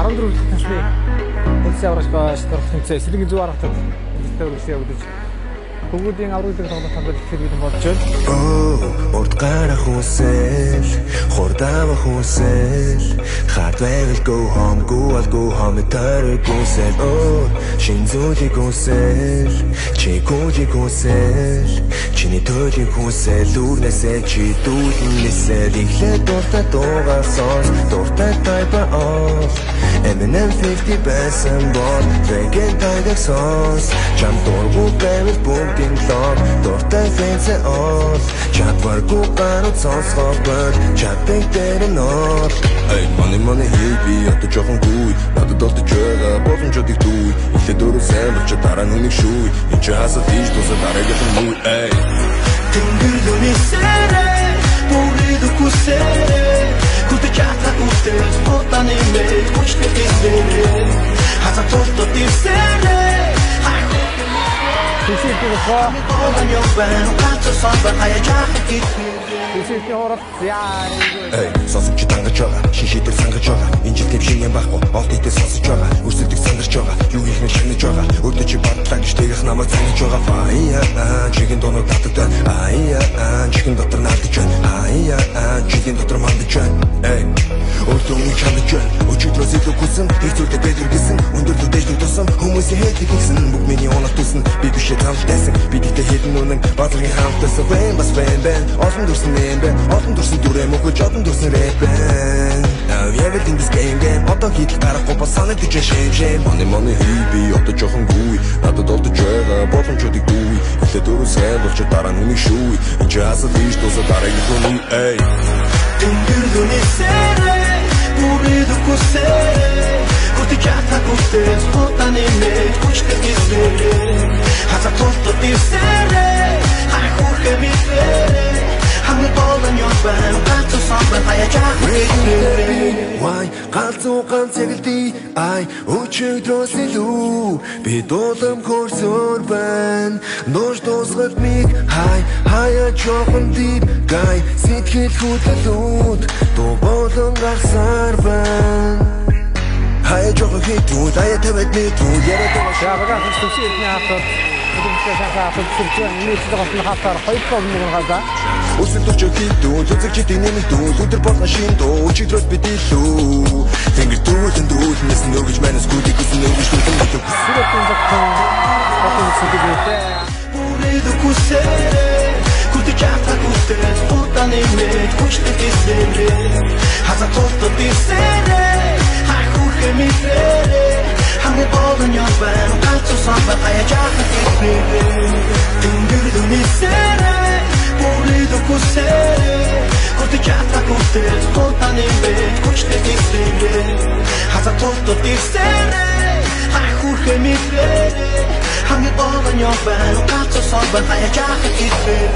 14 насны улсын аврагч шатрах тэмцээн сэлгийн зүй аргатад үлдээ өгдөж бүгдийн аврагчдыг тоглох хамт хэлбэрийн болж байна. Урд гарах үсэл, хурдавах үсэл, hard will go home төр үсэл. Шин зүйлийг үсэл, чи гүжиг үсэл, чиний төлөв үсэл, үрнэсээ чи дүүнэсээ ихлэ дуртай дуугаар сонс, дуртай тайпа оff. Eminem 50% бол Vegan тайдаг сонс, чам дургу бэвэр бүгдийн лог, дуртай фэнсэ оff. Чадваргүй гарууд сонсгоо бод, чаддаг дээр нот. Эй, money хийби, одоо жоохон гуй, надад олдож байгаа боломжуудыг дүй. Ихлэ дөрөв сайн болч дараа нүг шүүй, энэ ч хасаад ийж тусаа дараагийн муу. Эй, тэнгэр дүнисэрэ, бүрийд үкүсэрэ, күтчаата үтээс хотаны мэй, хүчтэй гисэрэ, хазаа толтод дисэрэ. Тэсэлтийн хоо онёо бэн гацсан бан хаяжаа хит. Тэсэлтийн хоорот яа. Эй, сонсож тангаж байгаа, шишидэр сангаж байгаа. Энэ жил тэв шиг юм байхгүй, олд идэл сонсож байгаа. Өрсөлдөг сандарч байгаа, юу хийх нь шинэж байгаа. Өөртөө чи батлаа гэж тэгэх намайг санаж байгаа. Аяа, чихэн доног татдаг. Аяа, чихэн дотор наадаж байна. Аяа, чихэн дотор мандаж байна. Эй, өөртөө нэг чандаж байна. Өчигдрөөс илүү хүсэн, их зүйлдэ бэдэр гисэн. Өндөр дэждэг тусам, хүмүүсийн хэдийг гисэн. Бүх миний оног тусан, би бишээ хамтайсан. Би дэхтэй хэдэн үнэн, базаргийн хамтайсан. Бэн бас бэн, олон дурсан юм бэ. Олон дурсан дүрэ мөхөж, олон дурсан рэп бэн. Everything is game. Одоо хийх гарахгүй бас санагдаж шэм. Money хийби, одоо жоохон гуй. Надад олдож байгаа боломжуудыг дүй. Ихлэ дөрөв сайн болч дараа нүг шүүй. Энэ ч хасаад ийж тусаа дараагийн хүн. Эй, тэнгэр дүнисэрэ, бүрийд үкүсэрэ, күтчаата үтээс хотаны мэй, хүчтэй гисэрэ, хазаа толтод дисэрэ, хайхурхэ митэрэ. Why галзуу ганц ягдий ай өчигдрөөс илүү би дуулам хөрсөөр байна нууш дуусгад mig хаяа жоохон дип гай сэтгэл хөдлөлүүд дуу болон гарсаар байна хаяа жоохон хитүүд ая тавад нэтүүд яриад байгаа багаа хэвчээний хатад Өсөлдөж хийдүү, зүзэг чидийн нэмэгдүү, өдөр болгон шиндүү, өчигдрөөс бид илүү. Тэнгэр дүүлэн дүүлнээс нөгөж манас гүдийг үсэн нөгөж дүүлэн мэдүү. Бүрийд үкүсэрэ, күтчаата үтээс хотаны мэй, хүчтэй гисэрэ, хазаа толтод дисэрэ, хайхурхэ митэрэ. Хангай болон ёс бэн, гацсан бан хаяжаа хитэрэ. Тэнгэр дүнисэрэ, бүрийд үкүсэрэ, күтчаата үтээс хотаны мэй, хүчтэй гисэрэ, хазаа толтод дисэрэ, хайхурхэ митэрэ. Хангай болон ёс бэн, гацсан бан хаяжаа хитэрэ.